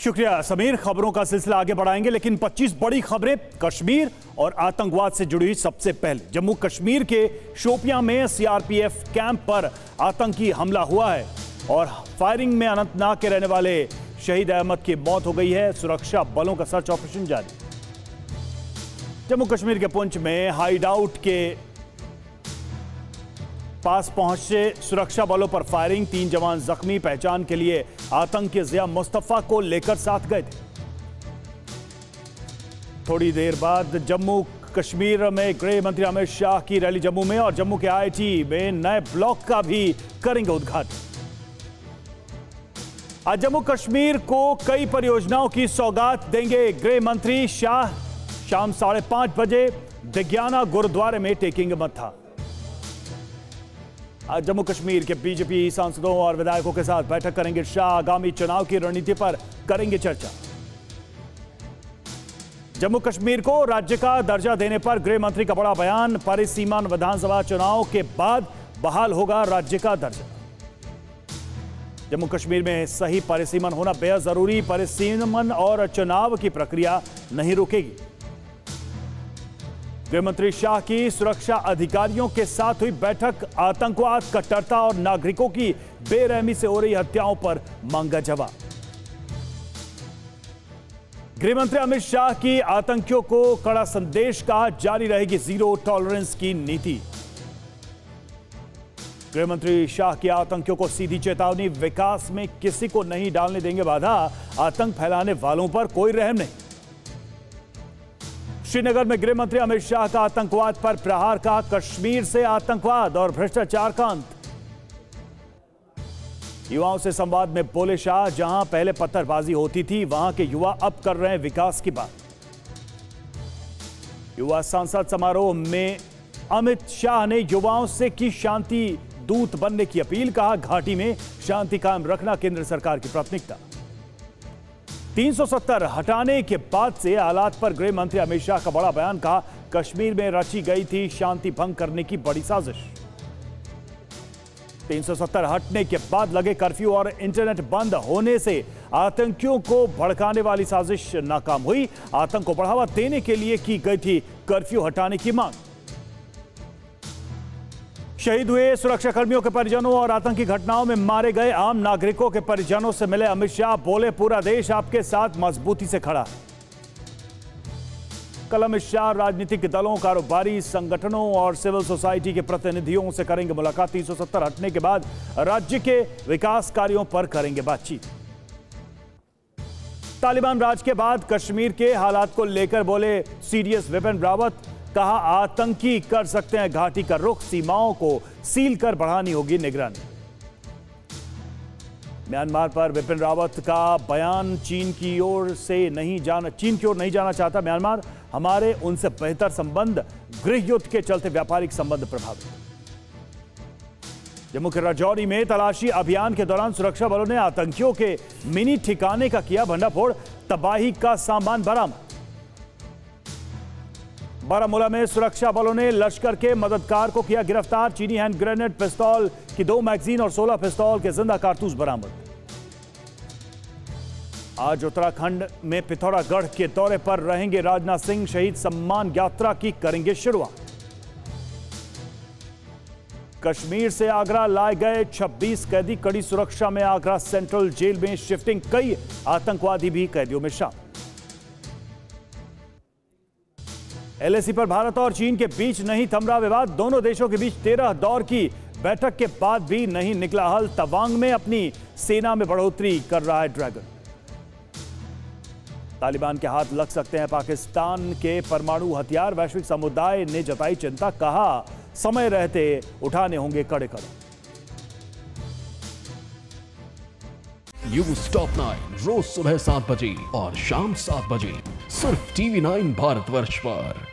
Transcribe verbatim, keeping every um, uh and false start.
शुक्रिया समीर। खबरों का सिलसिला आगे बढ़ाएंगे, लेकिन पच्चीस बड़ी खबरें कश्मीर और आतंकवाद से जुड़ी हुई। सबसे पहले जम्मू कश्मीर के शोपियां में सीआरपीएफ कैंप पर आतंकी हमला हुआ है और फायरिंग में अनंतनाग के रहने वाले शहीद अहमद की मौत हो गई है। सुरक्षा बलों का सर्च ऑपरेशन जारी। जम्मू कश्मीर के पुंछ में हाइडआउट के पास पहुंचे सुरक्षा बलों पर फायरिंग, तीन जवान जख्मी। पहचान के लिए आतंकी जिया मुस्तफा को लेकर साथ गए थे। थोड़ी देर बाद जम्मू कश्मीर में गृह मंत्री अमित शाह की रैली जम्मू में, और जम्मू के आईआईटी में नए ब्लॉक का भी करेंगे उद्घाटन। आज जम्मू कश्मीर को कई परियोजनाओं की सौगात देंगे गृह मंत्री शाह। शाम साढ़े पांच बजे दिग्याना गुरुद्वारे में टेकेंगे मत्था। आज जम्मू कश्मीर के बीजेपी सांसदों और विधायकों के साथ बैठक करेंगे शाह। आगामी चुनाव की रणनीति पर करेंगे चर्चा। जम्मू कश्मीर को राज्य का दर्जा देने पर गृह मंत्री का बड़ा बयान। परिसीमन विधानसभा चुनाव के बाद बहाल होगा राज्य का दर्जा। जम्मू कश्मीर में सही परिसीमन होना बेहद जरूरी। परिसीमन और चुनाव की प्रक्रिया नहीं रुकेगी। गृहमंत्री शाह की सुरक्षा अधिकारियों के साथ हुई बैठक। आतंकवाद, कट्टरता और नागरिकों की बेरहमी से हो रही हत्याओं पर मांगा जवाब। गृहमंत्री अमित शाह की आतंकियों को कड़ा संदेश, कहा जारी रहेगी जीरो टॉलरेंस की नीति। गृहमंत्री शाह की आतंकियों को सीधी चेतावनी, विकास में किसी को नहीं डालने देंगे बाधा। आतंक फैलाने वालों पर कोई रहम नहीं। श्रीनगर में गृह मंत्री अमित शाह का आतंकवाद पर प्रहार, कहा कश्मीर से आतंकवाद और भ्रष्टाचार का अंत। युवाओं से संवाद में बोले शाह, जहां पहले पत्थरबाजी होती थी वहां के युवा अब कर रहे हैं विकास की बात। युवा सांसद समारोह में अमित शाह ने युवाओं से की शांति दूत बनने की अपील, कहा घाटी में शांति कायम रखना केंद्र सरकार की प्राथमिकता। तीन सौ सत्तर हटाने के बाद से हालात पर गृह मंत्री अमित शाह का बड़ा बयान, कहा कश्मीर में रची गई थी शांति भंग करने की बड़ी साजिश। तीन सौ सत्तर हटने के बाद लगे कर्फ्यू और इंटरनेट बंद होने से आतंकियों को भड़काने वाली साजिश नाकाम हुई। आतंक को बढ़ावा देने के लिए की गई थी कर्फ्यू हटाने की मांग। शहीद हुए सुरक्षाकर्मियों के परिजनों और आतंकी घटनाओं में मारे गए आम नागरिकों के परिजनों से मिले अमित शाह, बोले पूरा देश आपके साथ मजबूती से खड़ा। कल अमित शाह राजनीतिक दलों, कारोबारी संगठनों और सिविल सोसाइटी के प्रतिनिधियों से करेंगे मुलाकात। तीन सौ सत्तर हटने के बाद राज्य के विकास कार्यों पर करेंगे बातचीत। तालिबान राज के बाद कश्मीर के हालात को लेकर बोले सीडीएस विपिन रावत, कहा आतंकी कर सकते हैं घाटी का रुख, सीमाओं को सील कर बढ़ानी होगी निगरानी। म्यांमार पर विपिन रावत का बयान, चीन की ओर से नहीं जाना चीन की ओर नहीं जाना चाहता म्यांमार, हमारे उनसे बेहतर संबंध, गृह युद्ध के चलते व्यापारिक संबंध प्रभावित। जम्मू के राजौरी में तलाशी अभियान के दौरान सुरक्षा बलों ने आतंकियों के मिनी ठिकाने का किया भंडाफोड़, तबाही का सामान बरामद। बारामूला में सुरक्षा बलों ने लश्कर के मददगार को किया गिरफ्तार। चीनी हैंड ग्रेनेड, पिस्तौल की दो मैगजीन और सोलह पिस्तौल के जिंदा कारतूस बरामद। आज उत्तराखंड में पिथौरागढ़ के दौरे पर रहेंगे राजनाथ सिंह। शहीद सम्मान यात्रा की करेंगे शुरुआत। कश्मीर से आगरा लाए गए छब्बीस कैदी कड़ी सुरक्षा में आगरा सेंट्रल जेल में शिफ्टिंग। कई आतंकवादी भी कैदियों में शामिल। एलएसी पर भारत और चीन के बीच नहीं थम रहा विवाद। दोनों देशों के बीच तेरह दौर की बैठक के बाद भी नहीं निकला हल। तवांग में अपनी सेना में बढ़ोतरी कर रहा है ड्रैगन। तालिबान के हाथ लग सकते हैं पाकिस्तान के परमाणु हथियार, वैश्विक समुदाय ने जताई चिंता, कहा समय रहते उठाने होंगे कड़े कदम। न्यूज टॉप नाइन रोज सुबह सात बजे और शाम सात बजे सिर्फ टीवी नाइन भारतवर्ष पर।